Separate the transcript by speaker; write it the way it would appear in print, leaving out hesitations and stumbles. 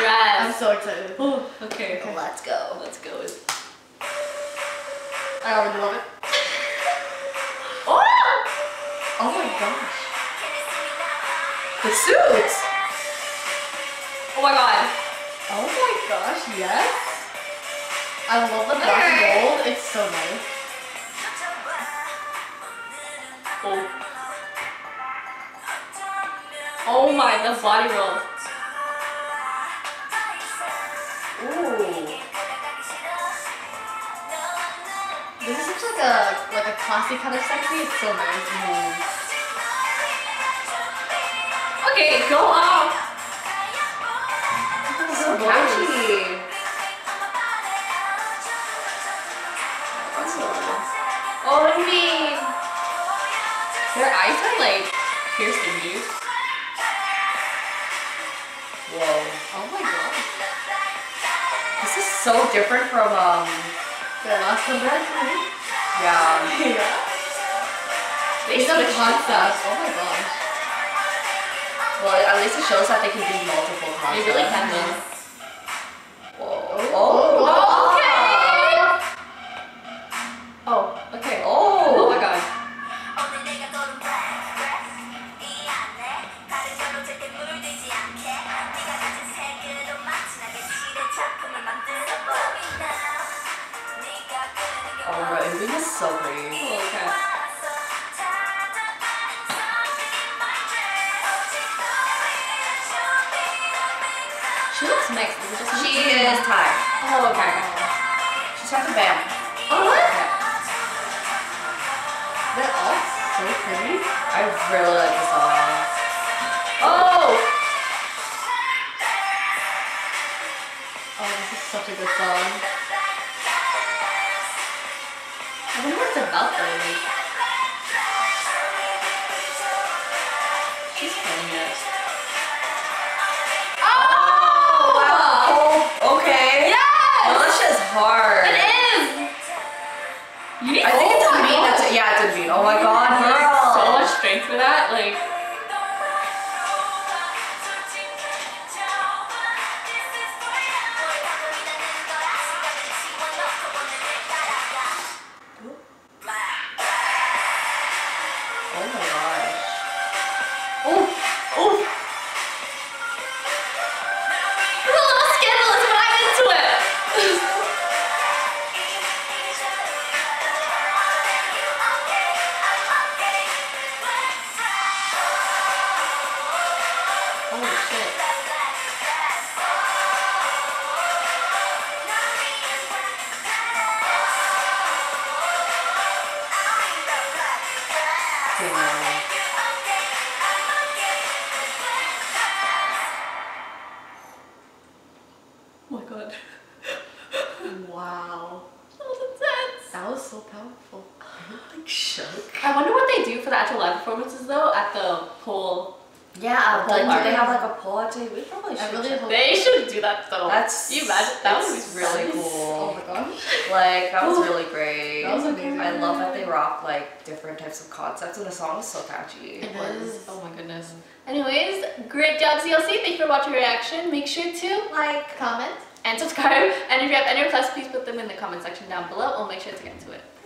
Speaker 1: dress.
Speaker 2: I'm so excited.
Speaker 1: Okay.
Speaker 3: Let's go.
Speaker 1: Let's go.
Speaker 2: I already love it.
Speaker 1: Oh!
Speaker 2: Oh my gosh.
Speaker 3: The suits.
Speaker 1: Oh my god.
Speaker 2: Oh my gosh, yes. I love the black and gold. It's so nice.
Speaker 1: Oh. Oh my, the body roll.
Speaker 2: Ooh. This is such like a classy kind of sexy. It's so nice.
Speaker 1: Okay, go off.
Speaker 3: So catchy.
Speaker 1: Oh, I mean, their eyes are like piercing you.
Speaker 3: Whoa.
Speaker 2: Oh my god.
Speaker 3: This is so different from
Speaker 2: The last comeback.
Speaker 3: yeah.
Speaker 2: Yeah.
Speaker 1: They
Speaker 2: These are the
Speaker 1: switched
Speaker 2: concepts. Oh my gosh.
Speaker 3: Well, at least it shows that they can do multiple
Speaker 1: They
Speaker 3: concepts.
Speaker 1: really can though.
Speaker 3: Whoa.
Speaker 2: Oh.
Speaker 1: Oh, okay.
Speaker 3: Oh.
Speaker 1: Oh my god.
Speaker 3: Oh, right. This is so pretty.
Speaker 1: Oh, okay. She looks mixed. Is it just
Speaker 3: She is Thai.
Speaker 1: Oh, okay.
Speaker 3: She's from Bam.
Speaker 1: Oh, what?
Speaker 2: They're all so pretty.
Speaker 3: I really like the song.
Speaker 1: Oh!
Speaker 2: Oh, this is such a good song.
Speaker 1: I wonder what it's about though. Like, she's killing it. Oh!
Speaker 3: Oh, okay.
Speaker 1: Yes!
Speaker 3: Oh, this shit's hard.
Speaker 1: It is! You need
Speaker 3: I think it's
Speaker 1: oh
Speaker 3: a
Speaker 1: my
Speaker 3: beat.
Speaker 1: God.
Speaker 3: Yeah, it's a beat. Oh my god, girl.
Speaker 1: So much strength for that. Like,
Speaker 3: Oh my gosh.
Speaker 1: oh, oh. It's a little scandalous, but I'm into it. Holy shit.
Speaker 3: Damn.
Speaker 1: Oh my god.
Speaker 2: Wow.
Speaker 1: That was intense.
Speaker 2: That was so powerful.
Speaker 3: I'm like shook.
Speaker 1: I wonder what they do for the actual live performances though at the pole.
Speaker 3: Yeah,
Speaker 1: The
Speaker 3: like
Speaker 1: pole
Speaker 3: do they
Speaker 1: party.
Speaker 3: have like a poll activity? We probably should.
Speaker 2: I really
Speaker 3: check.
Speaker 2: hope.
Speaker 1: They should do that though.
Speaker 3: That's
Speaker 1: Can you imagine? That
Speaker 3: it's
Speaker 1: was
Speaker 3: really
Speaker 2: Oh
Speaker 3: cool.
Speaker 2: my gosh.
Speaker 3: Like that was really great.
Speaker 2: That was amazing.
Speaker 3: I love that they rock like different types of concepts, and the song is so catchy.
Speaker 2: It is.
Speaker 1: Oh my goodness. Anyways, great job CLC. Thank you for watching our reaction. Make sure to
Speaker 2: Like, comment.
Speaker 1: and subscribe. And if you have any requests, please put them in the comment section down below. We'll make sure to get to it.